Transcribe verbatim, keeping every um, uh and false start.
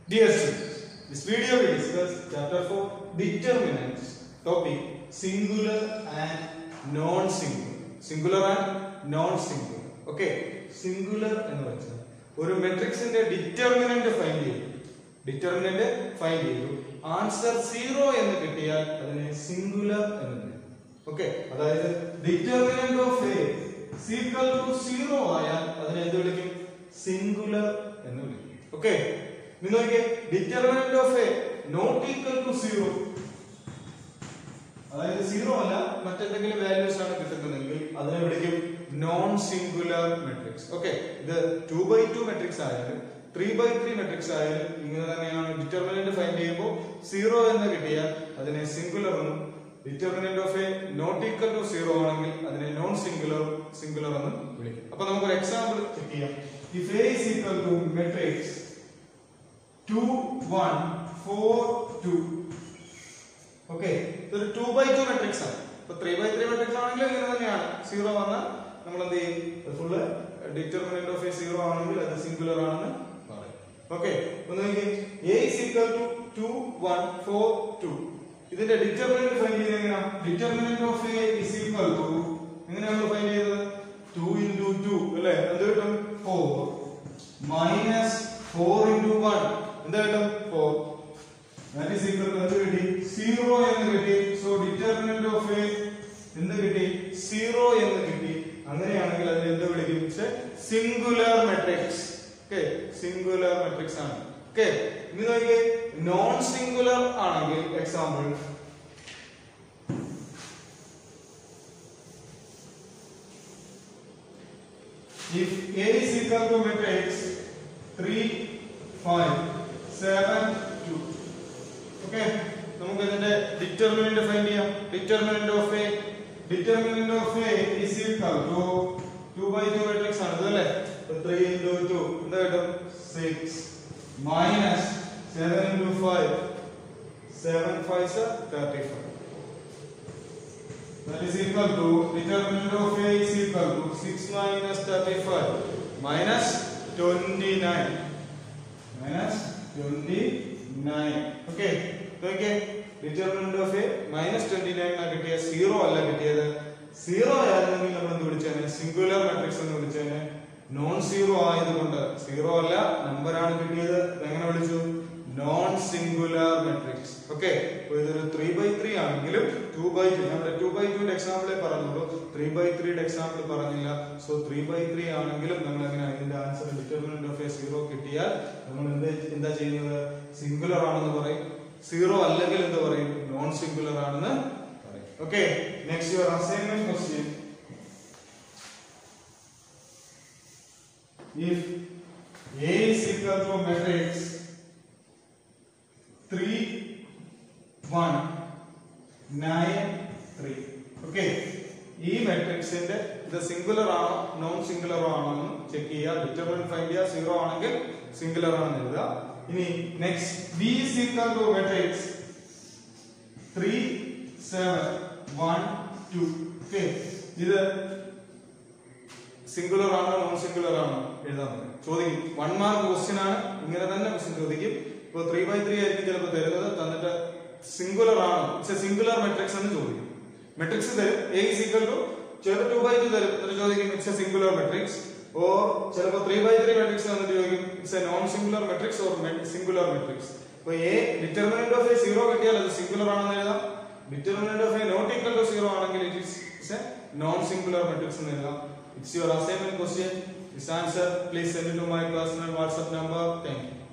Dear students, this video will discuss chapter four determinants, topic singular and non-singular. Singular and non-singular. Okay, singular എന്ന് വെച്ചാൽ ഒരു മെട്രിക്സിന്റെ determinant find ചെയ്തു. Determinant find ചെയ്തു. Answer zero എന്ന് കിട്ടിയാൽ അതിനെ സിംഗുലർ എന്ന് വിളിക്കും. ഓക്കെ, അതായത് determinant of A equal to zero ആയാൽ അതിനെ എന്ത് വിളിക്കും? സിംഗുലർ എന്ന് വിളിക്കും. ഓക്കെ, നിങ്ങൾക്ക് determinant of A not equal to zero, അതായത് സീറോ അല്ല മറ്റെന്തെങ്കിലും വാല്യൂസ് ആണ് കിട്ടുന്നതെങ്കിൽ അതിനെ വിളിക്കും നോൺ സിംഗുലർ മെട്രിക്സ്. ഓക്കെ, ഇത് ടു ബൈ ടു മെട്രിക്സ് ആയാലും ത്രീ ബൈ ത്രീ മെട്രിക്സ് ആയാലും ഇങ്ങനെ തന്നെയാണ്. ഡിറ്റർമിനന്റ് ഫൈൻഡ് ചെയ്യുമ്പോൾ സീറോ എന്ന് കിട്ടിയാൽ അതിനെ സിംഗുലർ എന്നും, determinant of A not equal to zero ആണെങ്കിൽ അതിനെ നോൺ സിംഗുലർ സിംഗുലർ എന്നും വിളിക്കും. അപ്പൊ നമുക്കൊരു എക്സാമ്പിൾ ചെക്ക് ചെയ്യാം. If A is equal to matrix two one four two. Okay, ഇതൊരു ടു ബൈ ടു മെട്രിക്സ് ആണ്. ഇപ്പൊ ത്രീ ബൈ ത്രീ മെട്രിക്സ് ആണെങ്കിൽ ഇങ്ങനെ തന്നെയാണ്. സീറോ വന്നാൽ നമ്മൾ എന്ത് ചെയ്യും? Full determinant of A zero ആണെങ്കിൽ അത് സിംഗുലർ ആണെന്ന് പറയും. ഓക്കെ, ഒന്ന് നോക്കിയേ. A is equal to two one four two. ഇതിന്റെ ഡിറ്റർമിനന്റ് ഫൈൻഡ് ചെയ്ത് എങ്ങനെയാണ്? Determinant of A is equal to എങ്ങനെയാണ് ഫൈൻഡ് ചെയ്തത്? ടു ഇൻറ്റു ടു അല്ലേ, എന്ത് കിട്ടും? Four minus four into one എന്താ കിട്ടും? Four. That is equal to എന്ത് കിട്ടി? സീറോ എന്ന് കിട്ടി. സോ ഡിറ്റർമിനന്റ് ഓഫ് എ എന്ത് കിട്ടി? സീറോ എന്ന് കിട്ടി. അങ്ങനെയാണെങ്കിൽ അതിനെ എന്ത് വിളിക്കും? Singular matrix. Okay, singular matrix ആണ്. ഓക്കെ, ഇനി നോക്കിയേ. നോൺ സിംഗുലർ ആണെങ്കിൽ example if A is equal to matrix three five seven two. Okay, നമുക്ക് ഇതിന്റെ ഡിറ്റർമിനന്റ് ഫൈൻഡ് ചെയ്യാം. Determinant of A determinant of A is equal to two by two matrix ആണ് അല്ലേ. Three into two എന്താ കിട്ടും? Six minus seven into five seven five thirty five. That is equal to determinant of A is equal to six minus thirty-five minus twenty-nine minus twenty-nine. Okay, okay. Determinant of A minus twenty-nine ആണ് കിട്ടിയത്. Zero അല്ല കിട്ടിയത്. Zero ആയിരുന്നെങ്കിൽ നമ്മൾ എന്ത് വിളിച്ചേനെ? Singular matrix എന്ന് വിളിച്ചേനെ. Non zero ആയതുകൊണ്ട് സീറോ അല്ല നമ്പർ ആണ് കിട്ടിയത്. എങ്ങനെ വിളിച്ചു? Non singular matrix. ഓക്കെ, ഇതൊരു ത്രീ ബൈ ത്രീ ആണെങ്കിലും ടു ബൈ ടു, നമ്മുടെ ടു ബൈ ടുന്റെ എക്സാമ്പിളേ പറഞ്ഞുള്ളൂ, ത്രീ ബൈ ത്രീയുടെ എക്സാമ്പിൾ പറഞ്ഞില്ല. സോ ത്രീ ബൈ ത്രീ ആണെങ്കിലും നമ്മൾ എങ്ങനെ ഇതിന്റെ answer determinant of A zero കിട്ടിയാൽ നമ്മൾ എന്ത് എന്താ ചെയ്യുന്നത്? സിംഗുലർ ആണെന്ന് പറയും. സീറോ അല്ലെങ്കിൽ എന്ത് പറയും? നോൺ സിംഗുലർ ആണെന്ന് പറയും. Okay, next your assignment question. If A is equal to matrix three one nine three. Okay, ഈ മാട്രിക്സിന്റെ ഇത് സിംഗുലർ ആണോ നോൺ സിംഗുലർ ആണോ എന്ന് ചെക്ക് ചെയ്യുക. ഡിറ്റർമിനന്റ് ഫൈൻഡ് ചെയ്യുക. സീറോ ആണെങ്കിൽ സിംഗുലർ ആണെന്ന് എഴുതുക. ഇനി next B is equal to matrix three seven one two. Okay, ഇത് സിംഗുലർ ആണോ നോൺ സിംഗുലർ ആണോ എഴുതാൻ പറ്റും. ചോദിക്കും, വൺ മാർക്ക് ക്വസ്റ്റ്യൻ ആണ്. ഇങ്ങനെ തന്നെ ക്വസ്റ്റ്യൻ ചോദിക്കും. ഇപ്പൊ ത്രീ ബൈ ത്രീ ആയിരിക്കും ചിലപ്പോൾ തരുന്നത്. തന്നിട്ട് സിംഗുലർ ആണോ, ഇറ്റ്സ് എ സിംഗുലർ മെട്രിക്സ് എന്ന് ചോദിക്കും. മെട്രിക്സ് തരും, എ ഈസ് ഈക്വൽ ടു ചിലപ്പോൾ ടു ബൈ ടു തരും. എന്നിട്ട് ചോദിക്കും it's a singular matrix. Or ചിലപ്പോൾ ത്രീ ബൈ ത്രീ മെട്രിക്സ് എന്നിട്ട് ചോദിക്കും it's a non singular matrix or singular matrix. ഇപ്പൊ A determinant of A zero കിട്ടിയാൽ അത് സിംഗുലർ ആണെന്ന് എഴുതാം. Determinant of A not equal to zero ആണെങ്കിൽ it's a non singular matrix എന്ന് എഴുതാം. It's your assignment question. This answer, please send it to my personal WhatsApp number. Thank you.